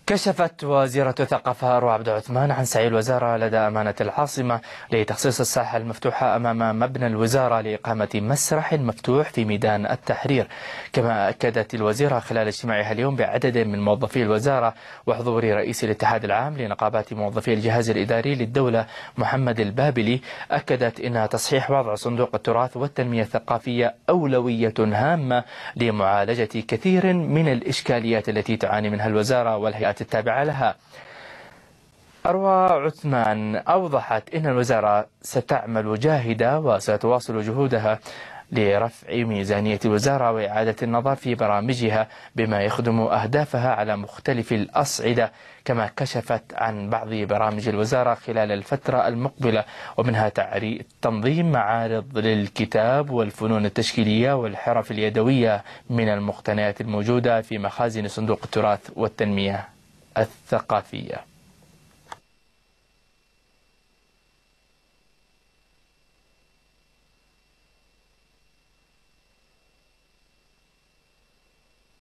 كشفت وزيرة الثقافة أروى عبد العثمان عن سعي الوزارة لدى أمانة العاصمة لتخصيص الساحة المفتوحة أمام مبنى الوزارة لإقامة مسرح مفتوح في ميدان التحرير. كما أكدت الوزيرة خلال اجتماعها اليوم بعدد من موظفي الوزارة وحضور رئيس الاتحاد العام لنقابات موظفي الجهاز الإداري للدولة محمد البابلي، أكدت أن تصحيح وضع صندوق التراث والتنمية الثقافية أولوية هامة لمعالجة كثير من الإشكاليات التي تعاني منها الوزارة والهيئات التابعة لها. أروى عثمان أوضحت أن الوزارة ستعمل جاهدة وستواصل جهودها لرفع ميزانية الوزارة وإعادة النظر في برامجها بما يخدم أهدافها على مختلف الأصعدة. كما كشفت عن بعض برامج الوزارة خلال الفترة المقبلة، ومنها تنظيم معارض للكتاب والفنون التشكيلية والحرف اليدوية من المقتنيات الموجودة في مخازن صندوق التراث والتنمية الثقافية.